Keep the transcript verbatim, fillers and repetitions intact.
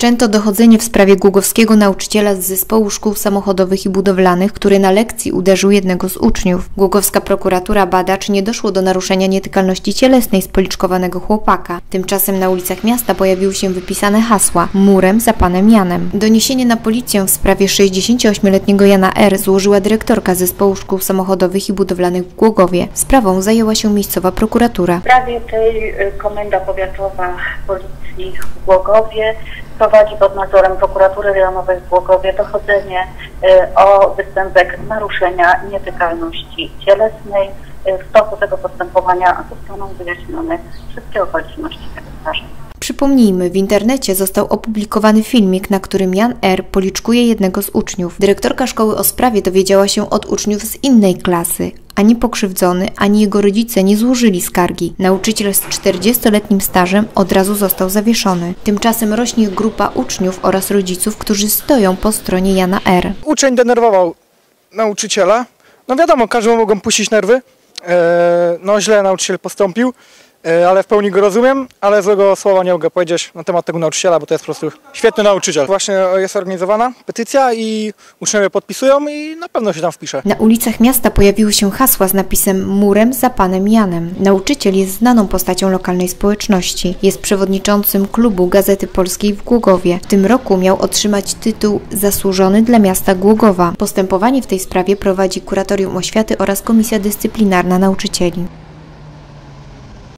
Wszczęto dochodzenie w sprawie głogowskiego nauczyciela z zespołu szkół samochodowych i budowlanych, który na lekcji uderzył jednego z uczniów. Głogowska prokuratura bada, czy nie doszło do naruszenia nietykalności cielesnej spoliczkowanego chłopaka. Tymczasem na ulicach miasta pojawiły się wypisane hasła „Murem za panem Janem”. Doniesienie na policję w sprawie sześćdziesięcioośmioletniego Jana R. złożyła dyrektorka zespołu szkół samochodowych i budowlanych w Głogowie. Sprawą zajęła się miejscowa prokuratura. W sprawie tej Komenda Powiatowa Policji w Głogowie prowadzi pod nadzorem Prokuratury Rejonowej w Głogowie dochodzenie o występek naruszenia nietykalności cielesnej. W toku tego postępowania zostaną wyjaśnione wszystkie okoliczności tego zdarzenia. Przypomnijmy, w internecie został opublikowany filmik, na którym Jan R. policzkuje jednego z uczniów. Dyrektorka szkoły o sprawie dowiedziała się od uczniów z innej klasy. Ani pokrzywdzony, ani jego rodzice nie złożyli skargi. Nauczyciel z czterdziestoletnim stażem od razu został zawieszony. Tymczasem rośnie grupa uczniów oraz rodziców, którzy stoją po stronie Jana R. Uczeń denerwował nauczyciela. No wiadomo, każdemu mogą puścić nerwy. No źle nauczyciel postąpił, ale w pełni go rozumiem, ale złego słowa nie mogę powiedzieć na temat tego nauczyciela, bo to jest po prostu świetny nauczyciel. Właśnie jest organizowana petycja i uczniowie podpisują i na pewno się tam wpisze. Na ulicach miasta pojawiły się hasła z napisem „Murem za panem Janem”. Nauczyciel jest znaną postacią lokalnej społeczności. Jest przewodniczącym klubu Gazety Polskiej w Głogowie. W tym roku miał otrzymać tytuł Zasłużony dla miasta Głogowa. Postępowanie w tej sprawie prowadzi Kuratorium Oświaty oraz Komisja Dyscyplinarna Nauczycieli.